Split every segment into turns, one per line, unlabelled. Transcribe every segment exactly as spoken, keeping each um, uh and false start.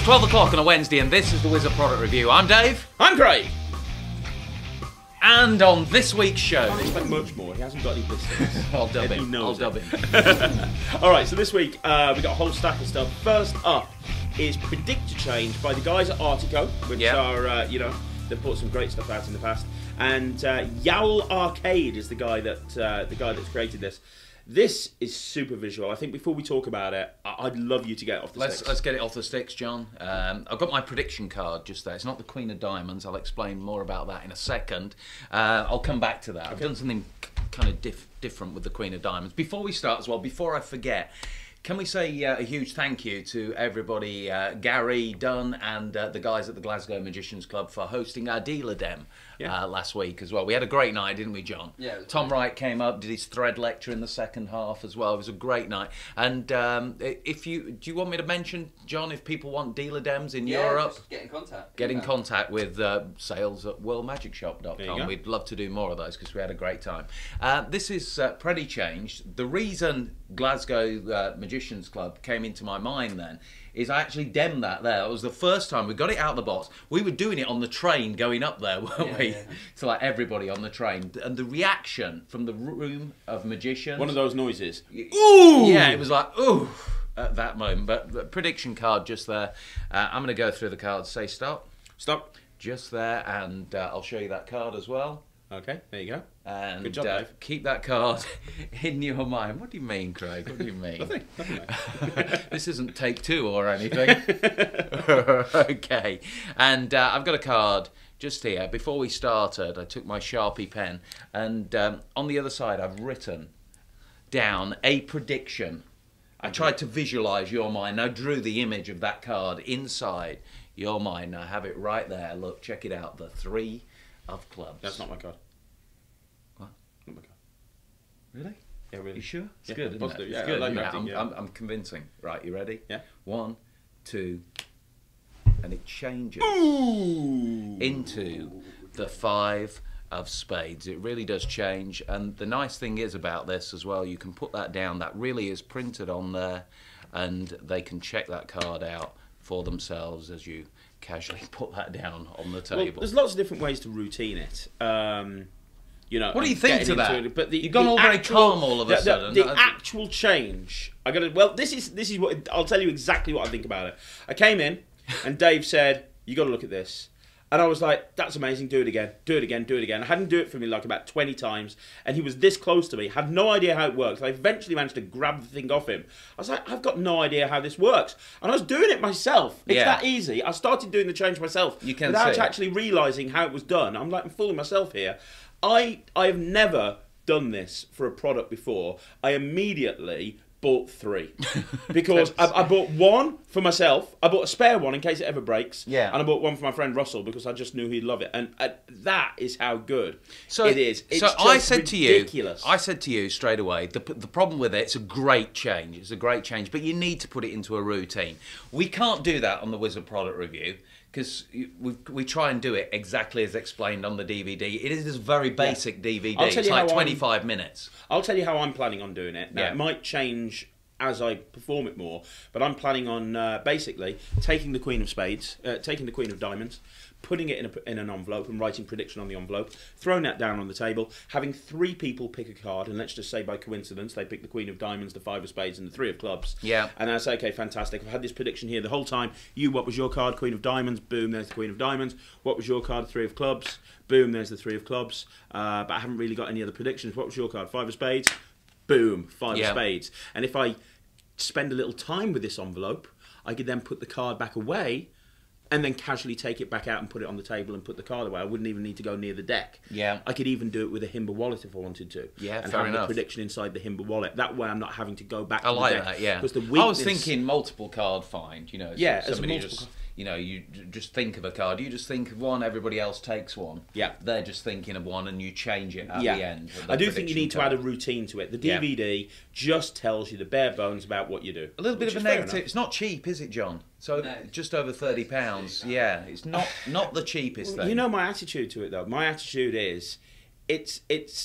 twelve o'clock on a Wednesday, and this is the Wizard Product Review. I'm Dave.
I'm Craig.
And on this week's show...
I don't expect much more. He hasn't got any blisters.
I'll dub
He
him.
knows
I'll
it.
dub him.
Alright, so this week uh, we got a whole stack of stuff. First up is Predichange by the guys at Artico, which
Yep.
are, uh, you know, they've put some great stuff out in the past. And uh, Yonel Arcade is the guy that uh, the guy that's created this. This is super visual. I think before we talk about it, I- I'd love you to get it off the
Let's,
sticks.
let's get it off the sticks, John. Um, I've got my prediction card just there. It's not the Queen of Diamonds. I'll explain more about that in a second. Uh, I'll come back to that. I've done something kind of diff different with the Queen of Diamonds. Before we start as well, before I forget, can we say uh, a huge thank you to everybody, uh, Gary, Dunn, and uh, the guys at the Glasgow Magicians Club for hosting our dealer dem
Yeah.
uh, last week as well. We had a great night, didn't we, John?
Yeah, it was
Tom
great.
Wright came up, did his thread lecture in the second half as well. It was a great night. And um, if you do, you want me to mention, John, if people want dealer dems in
Yeah,
Europe?
just get in contact.
Get in
Yeah.
contact with uh, sales at world magic shop dot
There you
com.
go.
We'd love to do more of those because we had a great time. Uh, this is uh, Predichange. The reason Glasgow uh, Magicians Club came into my mind then is I actually demmed that there. It was the first time we got it out of the box. We were doing it on the train going up there, weren't
Yeah,
we?
yeah.
So like everybody on the train. And the reaction from the room of magicians.
One of those noises.
Ooh! Yeah, it was like, ooh, at that moment. But the prediction card just there. Uh, I'm going to go through the cards, say stop.
Stop.
Just there, and uh, I'll show you that card as well.
Okay, there you go.
And
Good job,
uh,
Dave.
keep that card in your mind. What do you mean, Craig? What do you mean?
Nothing. Nothing, mate.
This isn't take two or anything. Okay. And uh, I've got a card just here. Before we started, I took my Sharpie pen, and um, on the other side, I've written down a prediction. I tried to visualise your mind. I drew the image of that card inside your mind. I have it right there. Look, check it out. The three of clubs.
That's not my card.
What?
Not my card.
Really?
Yeah, really.
You sure? It's
Yeah,
good,
I'm
isn't
positive.
it?
Yeah,
It's
I
good.
like
isn't it?
acting,
I'm,
yeah.
I'm, I'm convincing. Right, you ready?
Yeah.
One, two, and it changes
Ooh.
into the five of spades. It really does change, and the nice thing is about this as well, you can put that down. That really is printed on there, and they can check that card out for themselves as you casually put that down on the
Well,
table.
there's lots of different ways to routine it. Um, you know,
What do you
and
think
getting
to that?
into It, but the,
You've gone
the
all very
actual-
calm all of a
the, the-
sudden.
The,
I-
actual change. I got to. Well, this is this is what I'll tell you exactly what I think about it. I came in, and Dave said, "You got to look at this." And I was like, that's amazing, do it again, do it again, do it again. I had him do it for me like about twenty times, and he was this close to me, had no idea how it works. I eventually managed to grab the thing off him. I was like, I've got no idea how this works. And I was doing it myself. It's
Yeah.
that easy. I started doing the change myself
You can
without
see it.
actually realising how it was done. I'm like, I'm fooling myself here. I, I have never done this for a product before. I immediately bought three because I, I bought one for myself. I bought a spare one in case it ever breaks.
Yeah.
And I bought one for my friend Russell because I just knew he'd love it. And uh, that is how good
So
it is. It's
so
just
I said
ridiculous.
to you, I said to you straight away, the the problem with it, it's a great change. It's a great change, but you need to put it into a routine. We can't do that on the Wizard Product Review because we we try and do it exactly as explained on the D V D. It is a very basic D V D.
I'll tell
It's
you
like
how I'm-
twenty-five minutes.
I'll tell you how I'm planning on doing it. Now,
Yeah.
it might change as I perform it more, but I'm planning on uh, basically taking the Queen of Spades, uh, taking the Queen of Diamonds, putting it in, a, in an envelope and writing prediction on the envelope, throwing that down on the table, having three people pick a card, and let's just say by coincidence they pick the Queen of Diamonds, the Five of Spades, and the Three of Clubs.
Yeah.
And I say, okay, fantastic. I've had this prediction here the whole time. You, what was your card? Queen of Diamonds. Boom, there's the Queen of Diamonds. What was your card? Three of Clubs. Boom, there's the Three of Clubs. Uh, but I haven't really got any other predictions. What was your card? Five of Spades. Boom, Five
Yeah.
of Spades. And if I spend a little time with this envelope, I could then put the card back away and then casually take it back out and put it on the table and put the card away. I wouldn't even need to go near the deck.
Yeah.
I could even do it with a Himba wallet if I wanted to.
Yeah,
and
fair
have
enough.
the prediction inside the Himba wallet. That way I'm not having to go back
I
to
like
the deck.
that, yeah.
Because the
I
weakness...
was thinking multiple card find, you know. so
Yeah, as a
somebody
multiple
just,
card-
you know, you j- just think of a card. You just think of one, everybody else takes one.
Yeah.
They're just thinking of one, and you change it at
yeah.
the end. of the
I do think you
prediction
need to
card.
add a routine to it. The
Yeah.
D V D just tells you the bare bones about what you do.
A little bit
which
of a
is fair
negative.
enough.
It's not cheap, is it, John? So
No.
just over thirty pounds. Yeah, it's not not the cheapest thing.
You know my attitude to it, though. My attitude is, it's it's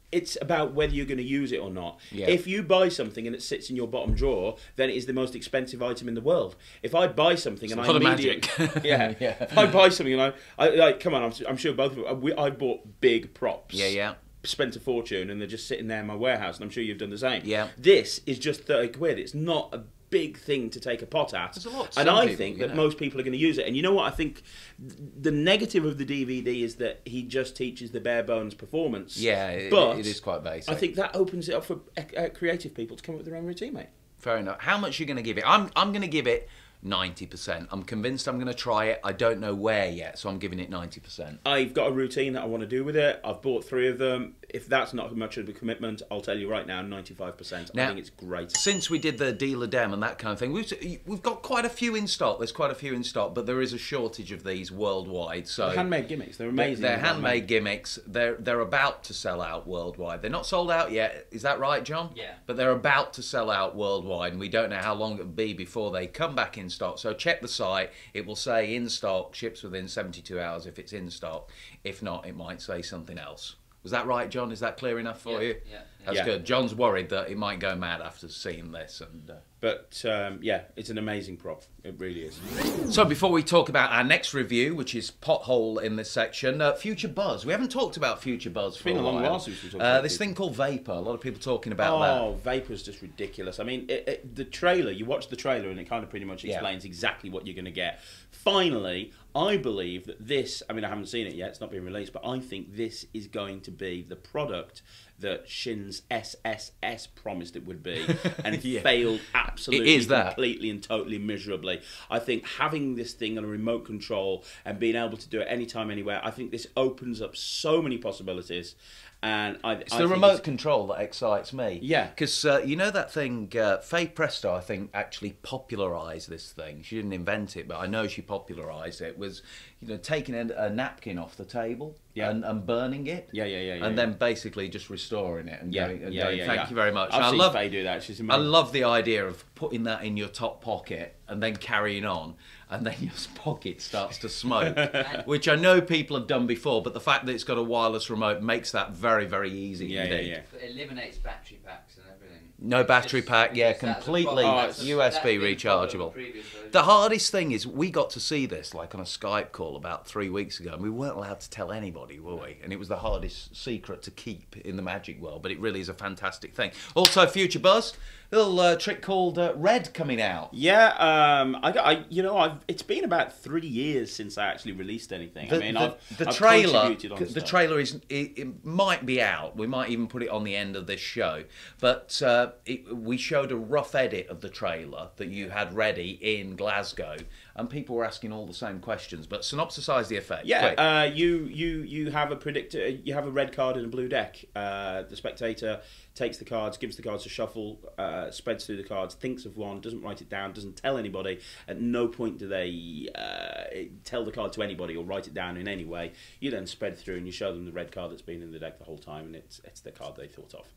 it's about whether you're going to use it or not.
Yeah.
If you buy something and it sits in your bottom drawer, then it is the most expensive item in the world. If I buy something and I
full of
immediately,
magic.
yeah,
Yeah.
if I buy something and I, I like, come on, I'm, I'm sure both of us, we, I bought big props.
Yeah, yeah.
Spent a fortune and they're just sitting there in my warehouse, and I'm sure you've done the same.
Yeah.
This is just thirty quid. It's not a big thing to take a pot at.
There's a lot to
and
some
I
people,
think
you
that
know.
most people are going to use it. And you know what? I think th- the negative of the D V D is that he just teaches the bare bones performance.
Yeah, it,
but
it is quite basic.
I think that opens it up for uh, creative people to come up with their own routine, mate.
Fair enough. How much are you going to give it? I'm I'm going to give it ninety percent. I'm convinced I'm going to try it. I don't know where yet, so I'm giving it ninety percent.
I've got a routine that I want to do with it. I've bought three of them. If that's not much of a commitment, I'll tell you right now, ninety-five percent.
Now,
I think it's great.
Since we did the dealer dem and that kind of thing, we've we've got quite a few in stock. There's quite a few in stock, but there is a shortage of these worldwide. So
They're handmade gimmicks. They're amazing.
They're handmade gimmicks. They're they're about to sell out worldwide. They're not sold out yet. Is that right, John?
Yeah.
But they're about to sell out worldwide, and we don't know how long it'll be before they come back in stock. So check the site. It will say in stock, ships within seventy-two hours if it's in stock. If not, it might say something else. Was that right, John? Is that clear enough for
Yeah,
you?
yeah, yeah.
That's
Yeah.
good. John's worried that it might go mad after seeing this. And uh...
But um, yeah, it's an amazing prop. It really is.
So before we talk about our next review, which is Porthole in this section, uh, Future Buzz. We haven't talked about Future Buzz for
been
a
a long
while.
while since we talked
uh,
about
this
Future.
thing called Vapor. A lot of people talking about that.
Oh, Vapor's just ridiculous. I mean, it, it, the trailer, you watch the trailer and it kind of pretty much
Yeah.
explains exactly what you're going to get. Finally, I believe that this, I mean, I haven't seen it yet, it's not been released, but I think this is going to be the product that Shin's S S S promised it would be and
Yeah.
failed absolutely,
It is that.
completely and totally miserably. I think having this thing on a remote control and being able to do it anytime, anywhere, I think this opens up so many possibilities. And I,
It's
I
the
think
remote
it's-
control that excites me.
Yeah.
Because uh, you know that thing, uh, Faye Presto, I think, actually popularised this thing. She didn't invent it, but I know she popularised it. Was, you know, taking a, a napkin off the table
Yeah.
and, and burning it.
Yeah, yeah, yeah, yeah,
And
yeah.
then basically just restoring it and
Yeah,
going, and
yeah,
going
yeah,
thank
yeah.
you very much.
I've
And I
seen
love,
Faye do that. She's
I
amazing.
love the idea of putting that in your top pocket and then carrying on, and then your pocket starts to smoke, which I know people have done before, but the fact that it's got a wireless remote makes that very, very easy
Yeah, yeah,
indeed.
yeah.
It eliminates battery packs and everything.
No battery
Just-
pack, yeah,
because that's a
completely
problem. That's a-
U S B
that's been a problem with
rechargeable.
previous versions.
The hardest thing is we got to see this like on a Skype call about three weeks ago, and we weren't allowed to tell anybody, were we? And it was the hardest secret to keep in the magic world, but it really is a fantastic thing. Also, Future Buzz, a little uh, trick called uh, Red coming out.
Yeah, um, I, got- I, you know, I've, it's been about three years since I actually released anything.
The,
I mean,
the,
I've,
the
I've
trailer,
contributed on
the
stuff.
trailer is it, it might be out. We might even put it on the end of this show. But uh, it, we showed a rough edit of the trailer that you had ready in Glasgow, and people were asking all the same questions. But synopsise the effect.
Yeah,
quick.
uh, you you you have a predictor. You have a red card and a blue deck. Uh, the spectator takes the cards, gives the cards a shuffle, uh, spreads through the cards, thinks of one, doesn't write it down, doesn't tell anybody. At no point do they uh, tell the card to anybody or write it down in any way. You then spread through and you show them the red card that's been in the deck the whole time, and it's it's the card they thought of.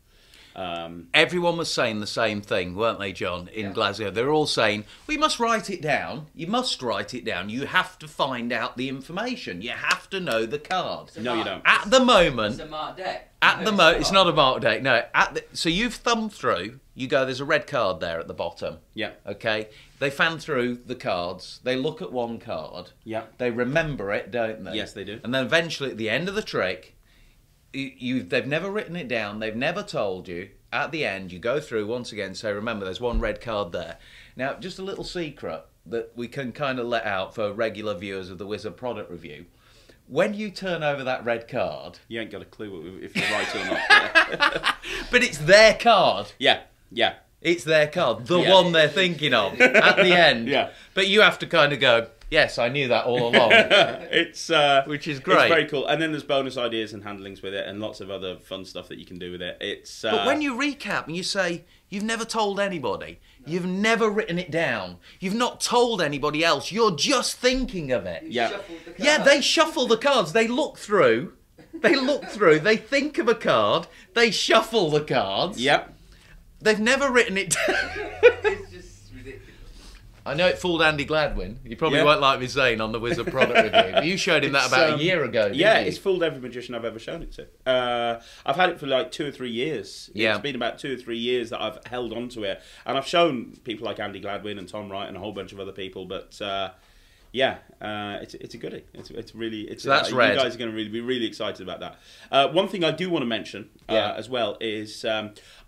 Um,
Everyone was saying the same thing, weren't they, John, in
Yeah.
Glasgow? They were all saying, we must write it down. You must write it down. You have to find out the information. You have to know the card.
It's a
No, you
mark-
don't.
At the moment,
It's a marked deck.
at
No,
the mo, it's not a mark deck. No, at the, so you've thumbed through. You go. There's a red card there at the bottom.
yeah,
Okay. They fan through the cards. They look at one card.
yeah.
They remember it, don't they?
Yes, they do.
And then eventually, at the end of the trick, you, you they've never written it down. They've never told you. At the end, you go through once again. Say, remember, there's one red card there. Now, just a little secret that we can kind of let out for regular viewers of the Wizard product review. When you turn over that red card,
You ain't got a clue if you're right or not.
but it's their card.
Yeah, yeah.
It's their card, the
Yeah.
one they're thinking of at the end.
Yeah.
But you have to kind of go, yes, I knew that all along.
it's uh,
Which is
It's
great.
very cool. And then there's bonus ideas and handlings with it, and lots of other fun stuff that you can do with it. It's uh,
But when you recap and you say, you've never told anybody, you've never written it down, you've not told anybody else, you're just thinking of it.
You
Yeah.
shuffled the
Yeah,
cards.
they shuffle the cards, they look through, they look through, they think of a card, they shuffle the cards.
Yep.
They've never written it down.
It's just ridiculous.
I know it fooled Andy Gladwin. You probably
Yeah.
won't like me saying on the Wizard product review. But you showed him that
It's,
about
um,
a year ago, didn't
Yeah,
you?
it's fooled every magician I've ever shown it to. Uh, I've had it for like two or three years.
Yeah.
It's been about two or three years that I've held on to it. And I've shown people like Andy Gladwin and Tom Wright and a whole bunch of other people. But uh, yeah, uh, it's, it's a goodie. It's, it's really... It's,
So that's
uh,
red.
You guys are going to really be really excited about that. Uh, one thing I do want to mention uh,
Yeah.
as well is um,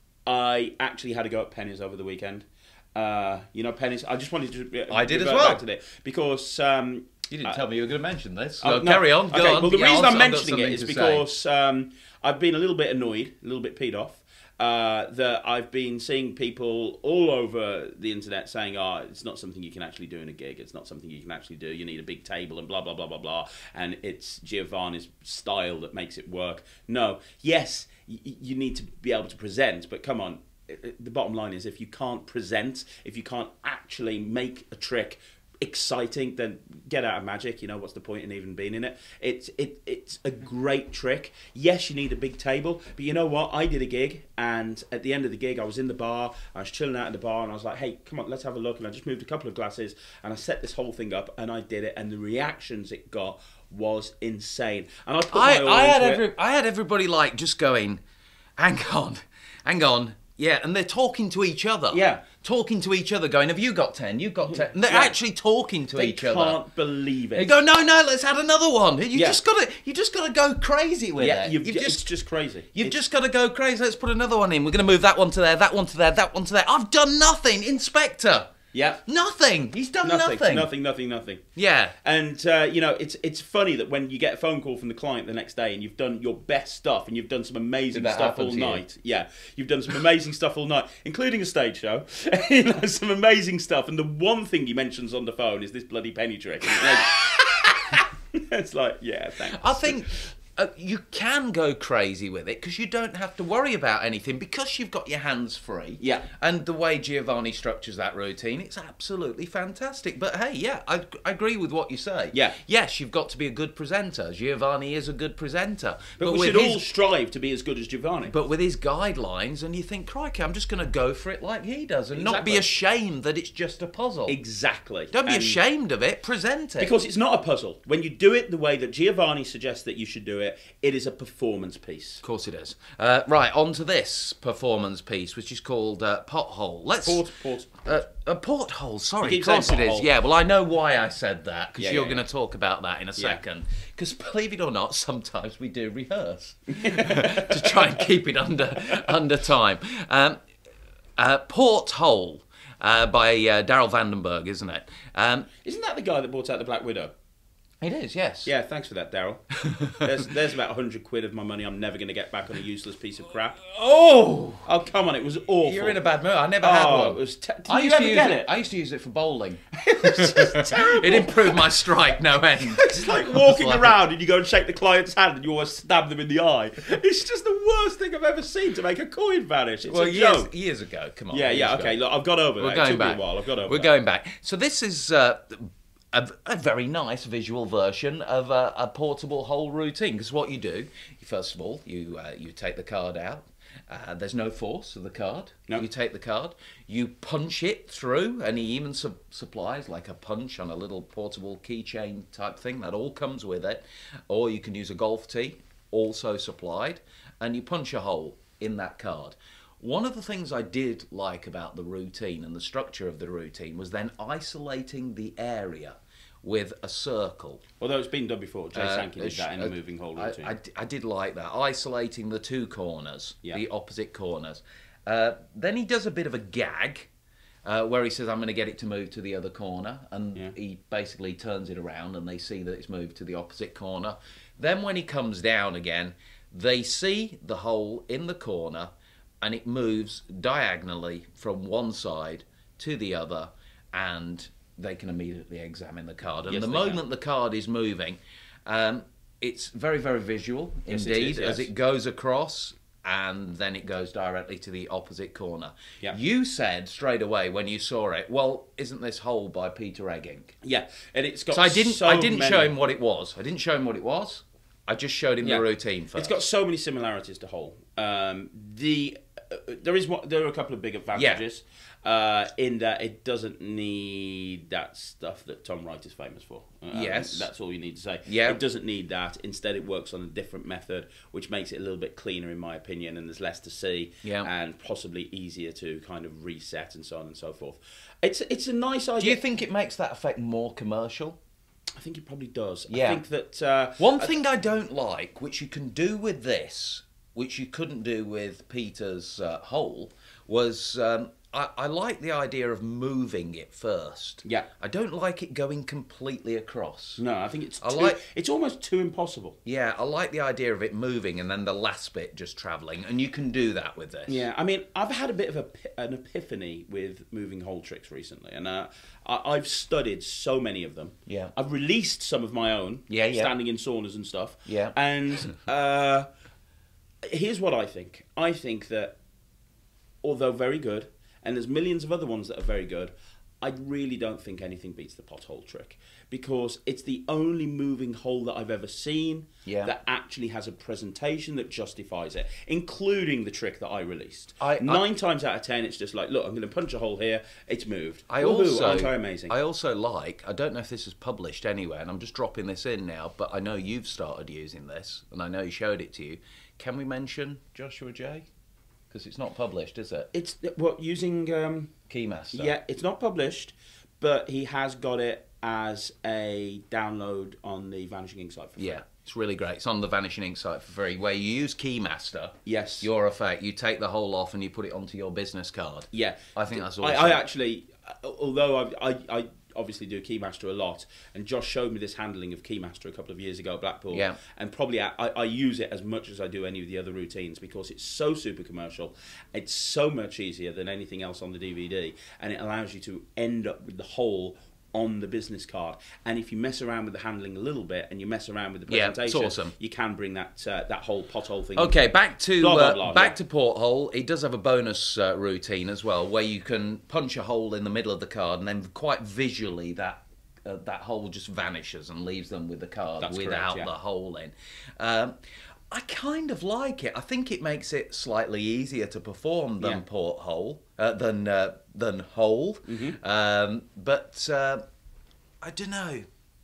I actually had a go at pennies over the weekend. Uh, you know, pennies. I just wanted to. Uh,
I did as
revert
well.
Back to it because um,
You didn't
uh,
tell me you were going to mention this.
Oh,
So
no.
carry on. Go
okay,
on.
well, the
Yeah,
reason
I've-
I'm
I've got
mentioning it
something
is
to say.
because um, I've been a little bit annoyed, a little bit peed off. Uh, that I've been seeing people all over the internet saying, "Oh, it's not something you can actually do in a gig. It's not something you can actually do. You need a big table and blah blah blah blah blah." And it's Giovanni's style that makes it work. No, yes, y- you need to be able to present, but come on. The bottom line is, if you can't present, if you can't actually make a trick exciting, then get out of magic. You know, what's the point in even being in it? It's it it's a great trick. Yes, you need a big table, but you know what? I did a gig, and at the end of the gig, I was in the bar. I was chilling out in the bar, and I was like, "Hey, come on, let's have a look." And I just moved a couple of glasses, and I set this whole thing up, and I did it, and the reactions it got was insane. And I put
I,
my all
I had
into
every,
it.
I had everybody like just going, hang on, hang on. Yeah, and they're talking to each other.
Yeah.
Talking to each other, going, have you got ten? You've got ten. And they're
Yeah.
actually talking to
They
each
can't
other.
believe it.
They go, no, no, let's add another one. You
Yeah.
just gotta, you just gotta go crazy with
yeah,
it.
you've,
You've
it's
just,
just crazy.
you've
It's-
just got to go crazy. Let's put another one in. We're going to move that one to there, that one to there, that one to there. I've done nothing, Inspector.
yeah.
Nothing. He's done
Nothing,
nothing.
nothing, nothing, nothing.
Yeah.
And uh, you know, it's it's funny that when you get a phone call from the client the next day and you've done your best stuff and you've done some amazing
Did that
stuff
happen
all
to you?
night. Yeah, you've done some amazing stuff all night, including a stage show. You know, some amazing stuff. And the one thing he mentions on the phone is this bloody penny trick. And it's like, it's like, yeah, thanks.
I think uh, you can go crazy with it because you don't have to worry about anything because you've got your hands free.
Yeah.
And the way Giovanni structures that routine, it's absolutely fantastic. But hey, yeah, I, I agree with what you say.
Yeah.
Yes, you've got to be a good presenter. Giovanni is a good presenter.
But, we
with
should
his,
all strive to be as good as Giovanni.
But with his guidelines, and you think, crikey, I'm just going to go for it like he does and not be
Exactly.
ashamed that it's just a puzzle.
exactly.
Don't be
And-
ashamed of it. Present it.
Because it's not a puzzle. When you do it the way that Giovanni suggests that you should do it, it is a performance piece.
Of course it is. Uh, right, on to this performance piece, which is called uh, Porthole. Let's...
Port, port,
Uh, a porthole, sorry,
You
of
keep
course
saying
it is.
porthole.
Yeah, well, I know why I said that, because
Yeah,
you're
yeah,
going
yeah.
to talk about that in a
Yeah.
second. Because believe it or not, sometimes we do rehearse to try and keep it under under time. Um, uh, Porthole uh, by uh, Darryl Vanamburg, isn't it? Um,
Isn't that the guy that brought out the Black Widow?
it is, yes.
Yeah, thanks for that, Darryl. there's, there's about a hundred quid of my money I'm never going to get back on a useless piece of crap.
Oh!
Oh, come on, it was awful.
You're in a bad mood. I never had
Oh,
one.
it was. Te- did
I
you
used,
ever
to use
get
it,
it?
I used to use it for bowling.
It was just terrible.
It improved my strike no end.
It's like walking
like-
around and you go and shake the client's hand and you almost stab them in the eye. It's just the worst thing I've ever seen to make a coin vanish. It's
Well,
a
years,
joke.
years ago. Come on.
Yeah,
years
yeah,
ago.
okay. Look, I've got over
We're
that. It
going
took
back.
me a while. I've got over
We're
that.
going back. So this is uh, a, a very nice visual version of a, a portable hole routine. Because what you do, first of all, you uh, you take the card out. Uh, there's no force of the card.
No.
You take the card, you punch it through, and he even su- supplies like a punch on a little portable keychain type thing. That all comes with it. Or you can use a golf tee, also supplied, and you punch a hole in that card. One of the things I did like about the routine and the structure of the routine was then isolating the area with a circle.
Although it's been done before. Jay
Uh,
Sankey did that in the
uh,
moving hole
I,
routine.
I, I did like that, isolating the two corners,
Yeah.
the opposite corners. Uh, then he does a bit of a gag, uh, where he says, I'm going to get it to move to the other corner, and
Yeah.
he basically turns it around and they see that it's moved to the opposite corner. Then when he comes down again, they see the hole in the corner and it moves diagonally from one side to the other, and they can immediately examine the card. And
Yes,
the
they
moment
can.
the card is moving, um, it's very, very visual
Yes, it
indeed,
is,
as
yes.
it goes across and then it goes directly to the opposite corner.
Yeah.
You said straight away when you saw it, well, isn't this hole by Peter Egging?
Yeah, and it's got
So I didn't,
so
I didn't
many...
show him what it was. I didn't show him what it was. I just showed him
Yeah.
the routine first.
It's got so many similarities to Hole. Um, the there is one, there are a couple of big advantages uh, in that it doesn't need that stuff that Tom Wright is famous for. Uh,
Yes.
That's all you need to say.
Yeah.
It doesn't need that. Instead, it works on a different method, which makes it a little bit cleaner, in my opinion, and there's less to see,
Yeah.
and possibly easier to kind of reset and so on and so forth. It's it's a nice idea.
Do you think it makes that effect more commercial?
I think it probably does.
Yeah.
I think that... Uh,
One thing I don't like, which you can do with this, which you couldn't do with Peter's uh, hole, was um, I, I like the idea of moving it first.
Yeah.
I don't like it going completely across.
No, I think it's
I
too,
like-
it's almost too impossible.
Yeah, I like the idea of it moving and then the last bit just travelling, and you can do that with this.
Yeah, I mean, I've had a bit of a, an epiphany with moving hole tricks recently, and uh, I, I've studied so many of them.
Yeah.
I've released some of my own,
Yeah, yeah.
standing in saunas and stuff.
Yeah.
And uh, here's what I think. I think that, although very good, and there's millions of other ones that are very good, I really don't think anything beats the pothole trick, because it's the only moving hole that I've ever seen
Yeah.
that actually has a presentation that justifies it, including the trick that I released.
I-
Nine times out of ten, it's just like, look, I'm going to punch a hole here, it's moved.
I
Woohoo,
also,
aren't I amazing?
I also like, I don't know if this is published anywhere, and I'm just dropping this in now, but I know you've started using this, and I know he showed it to you. Can we mention Joshua J? Because it's not published, is it?
It's what using. Um,
Keymaster.
yeah, it's not published, but he has got it as a download on the Vanishing Ink site for free.
Yeah, it's really great. It's on the Vanishing Ink site for free, where you use Keymaster.
Yes.
Your effect. You take the hole off and you put it onto your business card.
Yeah,
I think that's
I,
awesome.
I actually, although I, I, I obviously do Keymaster a lot, and Josh showed me this handling of Keymaster a couple of years ago at Blackpool.
Yeah.
And probably I, I use it as much as I do any of the other routines, because it's so super commercial. It's so much easier than anything else on the D V D, and it allows you to end up with the hole on the business card. And if you mess around with the handling a little bit, and you mess around with the
Yeah, it's
presentation,
awesome.
you can bring that uh, that whole pothole thing.
Okay, back to
Blah, blah,
uh,
blah,
back
yeah.
to Porthole. He does have a bonus uh, routine as well, where you can punch a hole in the middle of the card, and then quite visually that uh, that hole just vanishes and leaves them with the card
That's
without
correct, yeah.
the hole in. Um, I kind of like it. I think it makes it slightly easier to perform than
Yeah.
Porthole, uh, than uh, than hole.
Mm-hmm.
Um, but uh, I don't know.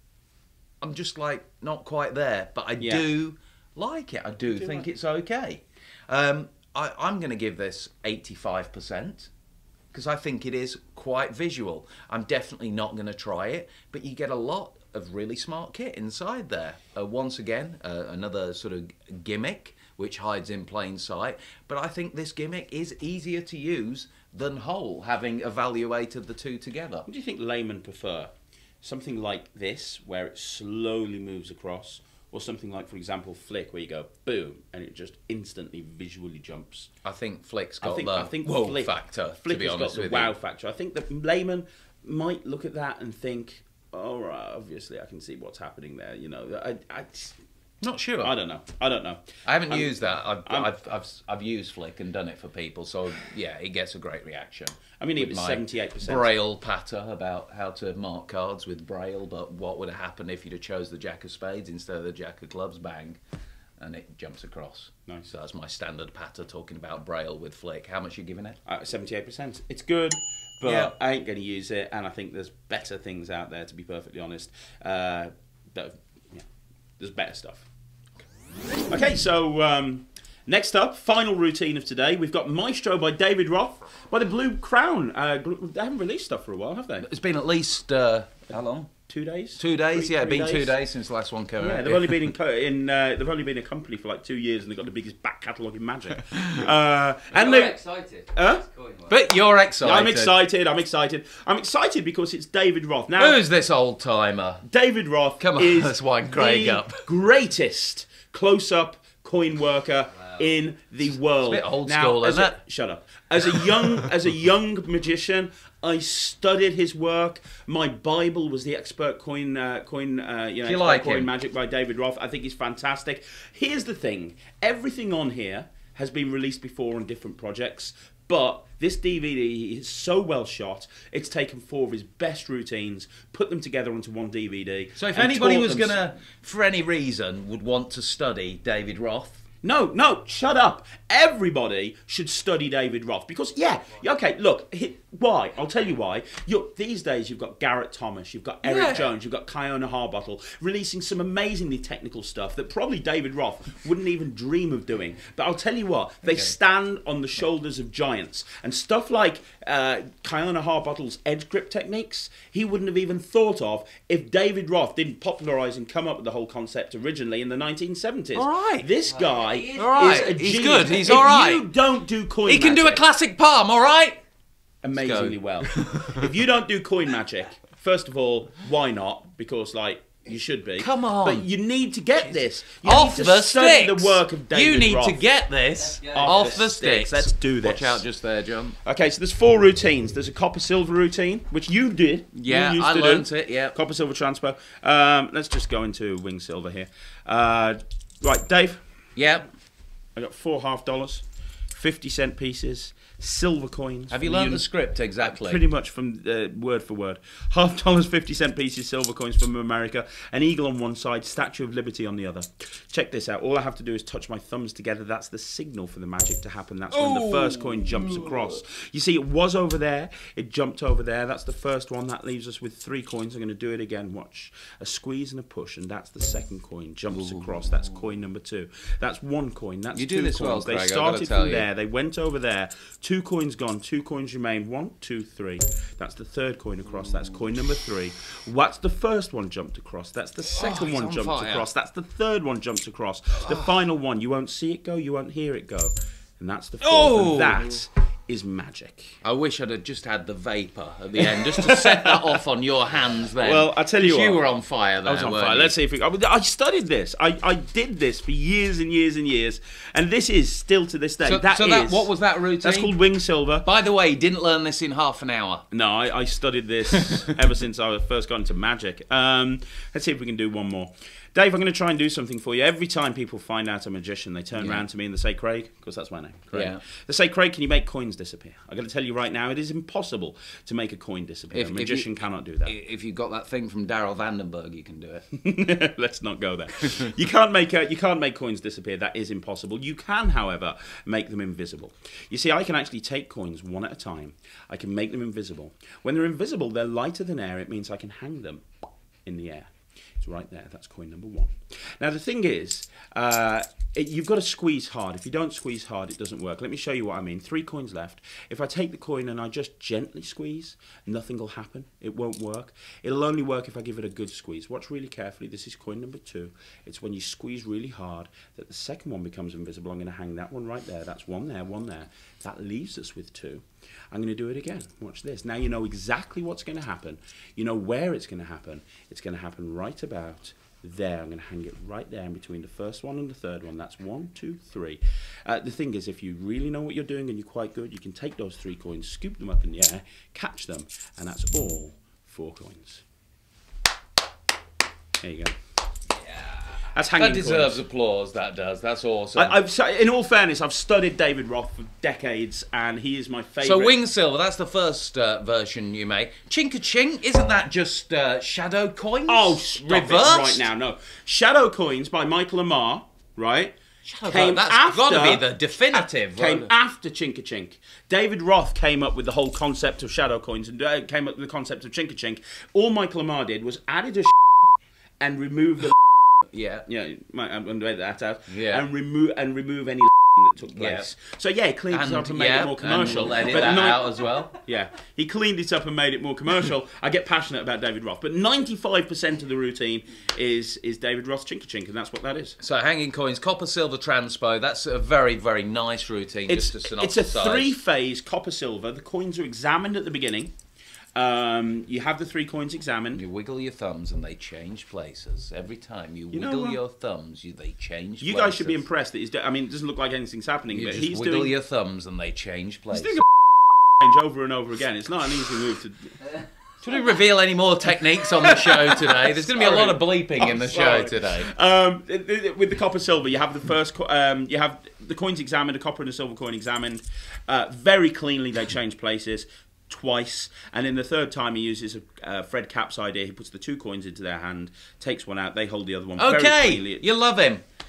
I'm just like not quite there, but I
Yeah.
do like it. I do,
do
think
like it.
it's okay. Um, I, I'm going to give this eighty-five percent because I think it is quite visual. I'm definitely not going to try it, but you get a lot of really smart kit inside there. Uh, once again, uh, another sort of gimmick which hides in plain sight. But I think this gimmick is easier to use than whole, having evaluated the two together.
What do you think laymen prefer? Something like this, where it slowly moves across, or something like, for example, Flick, where you go boom, and it just instantly visually jumps?
I think Flick's
I
got
think
the
I think
whoa
Flick,
factor,
Flick
to be
has
honest
got the
with
wow
you.
factor. I think the layman might look at that and think, all right, obviously I can see what's happening there. You know, I, I,
Not sure.
I don't know. I don't know.
I haven't
I'm-
used that. I've,
I'm-
I've, I've, I've used Flick and done it for people, so yeah, it gets a great reaction.
I mean, it
With
was
my
seventy-eight percent.
Braille patter about how to mark cards with Braille, but what would have happened if you'd have chose the Jack of Spades instead of the Jack of Clubs? Bang, and it jumps across.
Nice.
So that's my standard patter talking about Braille with Flick. How much are you giving it?
Uh, seventy-eight percent. It's good, but
Yeah.
I ain't going to use it, and I think there's better things out there, to be perfectly honest. Uh, that, yeah, there's better stuff. Okay, so um, next up, final routine of today, we've got Maestro by David Roth by the Blue Crown. Uh, they haven't released stuff for a while, have they?
It's been at least uh, how long?
Two days.
Two days.
Three-
yeah,
three
been two
days.
days since the last one came
Yeah,
out.
they've only been in, co- in uh, they've only been a company for like two years, and they've got the biggest back catalogue in Magic. Uh, and
You're
they,
excited.
Huh?
It's coin work.
But you're excited.
I'm excited. I'm excited. I'm excited because it's David Roth. Now,
Who's this old timer?
David Roth
Come on,
is
let's wind Craig
the
up.
greatest close-up coin worker
Wow.
in the world.
It's a bit old
now,
school,
as
isn't
a,
it?
Shut up. As a young as a young magician, I studied his work. My Bible was the expert coin uh, coin uh, you know
Do you
expert
like
coin
him?
magic by David Roth. I think he's fantastic. Here's the thing: everything on here has been released before on different projects. But this D V D is so well shot, it's taken four of his best routines, put them together onto one D V D.
So if
and
anybody
taught
was
them-
going to, for any reason, would want to study David Roth,
No, no, shut up. Everybody should study David Roth because, yeah, okay, look, he, why? I'll tell you why. You're, these days you've got Garrett Thomas, you've got Eric
Yeah.
Jones, you've got Kiona Harbottle releasing some amazingly technical stuff that probably David Roth wouldn't even dream of doing. But I'll tell you what, they
Okay.
stand on the shoulders of giants. And stuff like uh, Kiona Harbottle's edge grip techniques, he wouldn't have even thought of if David Roth didn't popularise and come up with the whole concept originally in the nineteen seventies.
All right.
This guy
he is-
All right,
is a
he's
genius.
good, he's
if
all right.
you don't do coin
He can do a
magic
classic palm, all right?
amazingly
go.
well. If you don't do coin magic, first of all, why not? Because, like, you should be.
Come on.
But you need to get this. You
Off
need to
the
study
sticks.
the work of David
you need
Roth.
to get this
Let's go.
off the sticks.
Let's do this.
Watch out just there, John.
Okay, so there's four routines. There's a copper silver routine, which you did.
Yeah,
you used
I
to
learnt
do.
it, yeah.
Copper silver transpo. Um, let's just go into wing silver here. Uh, right, Dave.
Yeah.
I got four half dollars, fifty cent pieces, silver coins.
Have
from
you
the
learned
uni-
the script exactly?
Pretty much from uh, word for word. Half dollars, fifty cent pieces, silver coins from America, an eagle on one side, Statue of Liberty on the other. Check this out. All I have to do is touch my thumbs together. That's the signal for the magic to happen. That's when the first coin jumps across. You see, it was over there. It jumped over there. That's the first one. That leaves us with three coins. I'm going to do it again. Watch. A squeeze and a push, and that's the second coin. Jumps across. That's coin number two. That's one coin. That's
You
two
do this
coins.
well,
They
Craig, I've gotta
started
tell
from
you.
there. They went over there. Two coins gone. Two coins remain. One, two, three. That's the third coin across. That's coin number three. What's the first one jumped across? That's the second
he's
one
on
jumped
fire.
across. That's the third one jumped across. The final one. You won't see it go. You won't hear it go. And that's the fourth.
Oh!
And that is magic.
I wish I'd have just had the vapour at the end, just to set that off on your hands then.
Well, I tell you
'Cause you
what.
were on fire there,
I was on
weren't
fire.
you?
Let's see if we. I, I studied this. I, I did this for years and years and years, and this is still to this day.
So,
that
so that,
is-
what was that routine?
That's called wing silver.
By the way, you didn't learn this in half an hour.
No, I, I studied this ever since I first got into magic. Um, let's see if we can do one more. Dave, I'm going to try and do something for you. Every time people find out I'm a magician, they turn
Yeah.
around to me and they say, Craig, because that's my name, Craig.
Yeah.
They say, Craig, can you make coins disappear? I'm going to tell you right now, it is impossible to make a coin disappear.
If-
a
if
magician
you-
cannot do that.
If you got that thing from Darryl Vanamburg, you can do it.
Let's not go there. You can't make uh, you can't make coins disappear. That is impossible. You can, however, make them invisible. You see, I can actually take coins one at a time. I can make them invisible. When they're invisible, they're lighter than air. It means I can hang them in the air. It's right there. That's coin number one. Now, the thing is, uh, it, you've got to squeeze hard. If you don't squeeze hard, it doesn't work. Let me show you what I mean. Three coins left. If I take the coin and I just gently squeeze, nothing will happen. It won't work. It'll only work if I give it a good squeeze. Watch really carefully. This is coin number two. It's when you squeeze really hard that the second one becomes invisible. I'm going to hang that one right there. That's one there, one there. That leaves us with two. I'm going to do it again. Watch this. Now you know exactly what's going to happen. You know where it's going to happen. It's going to happen right about there. I'm going to hang it right there in between the first one and the third one. That's one, two, three. Uh, the thing is, if you really know what you're doing and you're quite good, you can take those three coins, scoop them up in the air, catch them, and that's all four coins. There you go. That's hanging
That deserves
coins.
applause, that does. That's awesome.
I, I've, so- in all fairness, I've studied David Roth for decades, and he is my favourite.
So wing silver, that's the first uh, version you made. Chinka chink, isn't that just uh, shadow coins?
Oh, stop
reversed?
it right now. No. Shadow Coins by Michael Amar, right?
Shadow
came
coin, that's
after,
got to be the definitive.
Came
right?
after Chinka Chink. David Roth came up with the whole concept of shadow coins and uh, came up with the concept of Chinka Chink. All Michael Amar did was added a and remove the
Yeah.
yeah, I'm going to edit that out.
Yeah.
And remove and remove any that took place.
Yeah.
So yeah, he cleaned it up and made
yeah,
it more commercial.
And we'll edit
But
that
ni-
out as well.
Yeah, he cleaned it up and made it more commercial. I get passionate about David Roth, but ninety-five percent of the routine is is David Roth's Chinka Chink, and that's what that is.
So hanging coins, copper, silver, transpo. That's a very, very nice routine.
It's
just to
it's a
synopsise.
three-phase copper silver. The coins are examined at the beginning. Um, you have the three coins examined.
You wiggle your thumbs and they change places every time you,
You know
wiggle
what?
your thumbs. You they change.
You
places.
guys should be impressed that he's. Do- I mean, it doesn't look like anything's happening,
You
but
just
he's
wiggle
doing.
your thumbs and they change
He's
places.
doing a change over and over again. It's not an easy move to.
Should we reveal any more techniques on the show today? There's going to be a lot of bleeping in the show
sorry.
today.
Um, th- th- with the copper silver, you have the first. Co- um, you have the coins examined, a copper and a silver coin examined. Uh, very cleanly, they change places twice, and in the third time, he uses a uh, Fred Cap's idea. He puts the two coins into their hand, takes one out, they hold the other one. Very
Okay,
cleanly.
you love him.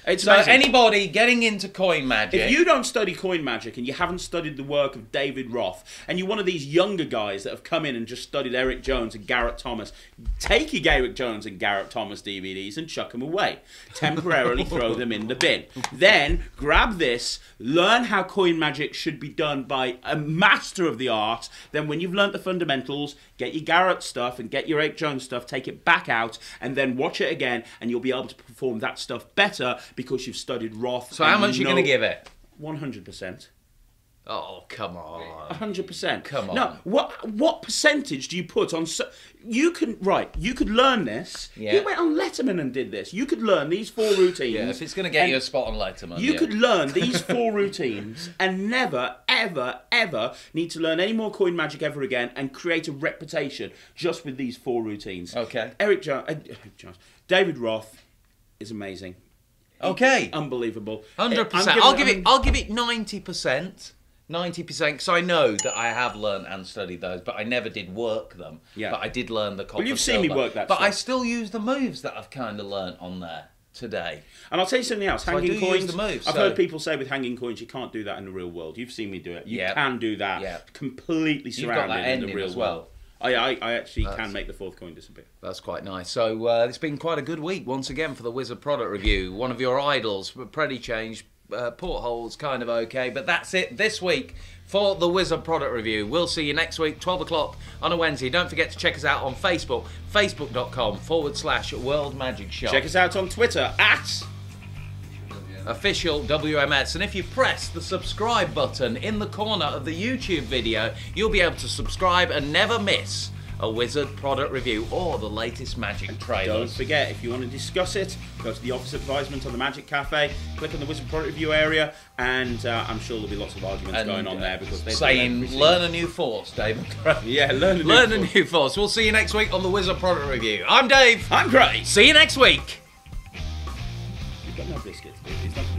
It's
so
amazing.
anybody getting into coin magic,
If you don't study coin magic and you haven't studied the work of David Roth, and you're one of these younger guys that have come in and just studied Eric Jones and Garrett Thomas, take your Eric Jones and Garrett Thomas D V Ds and chuck them away. Temporarily throw them in the bin. Then grab this, learn how coin magic should be done by a master of the art. Then when you've learnt the fundamentals, get your Garrett stuff and get your Eric Jones stuff, take it back out, and then watch it again, and you'll be able to perform that stuff better because you've studied Roth.
so how much are you going to give it?
one hundred percent.
Oh, come on.
one hundred percent.
Come on.
No, what what percentage do you put on... So, you can... Right, you could learn this.
Yeah.
You went on Letterman and did this. You could learn these four routines.
Yeah, if it's going to get
and
you a spot on Letterman.
You
yeah.
could learn these four routines and never, ever, ever need to learn any more coin magic ever again and create a reputation just with these four routines.
Okay.
Eric Jones... Uh, Eric Jones. David Roth is amazing.
Okay.
Unbelievable.
one hundred percent.
I'm giving-
I'll give it
I'm-
I'll give it ninety percent. ninety percent, because I know that I have learned and studied those, but I never did work them.
Yeah.
But I did learn the copper
Well, you've seen me
silver.
work that
But I
stuff.
still use the moves that I've kind of learnt on there today.
And I'll tell you something else.
I
Hanging
do use
coins.
the moves,
I've
so-
heard people say with hanging coins you can't do that in the real world. You've seen me do it. You
Yeah.
can do that.
Yeah.
Completely
You've got
surrounded
that
in the
ending
real
as well.
world. I, I, I actually
That's-
can make the fourth coin disappear.
That's quite nice. So uh, it's been quite a good week once again for the Wizard product review. One of your idols, Predichange, uh, Porthole's kind of okay, but that's it this week for the Wizard product review. We'll see you next week, twelve o'clock on a Wednesday. Don't forget to check us out on Facebook, facebook.com forward slash World Magic Shop.
Check us out on Twitter at...
Official W M S, and if you press the subscribe button in the corner of the YouTube video, you'll be able to subscribe and never miss a Wizard product review or the latest Magic
Don't
trailers.
forget, if you want to discuss it, go to the office advisement on the Magic Cafe, click on the Wizard product review area, and uh, I'm sure there'll be lots of arguments
And,
going on
uh,
there because they're
saying learn a new force, David.
Yeah, learn a new
learn a
force.
new force. We'll see you next week on the Wizard product review. I'm Dave.
I'm Grace.
See you next week.
You've got no biscuits. It's not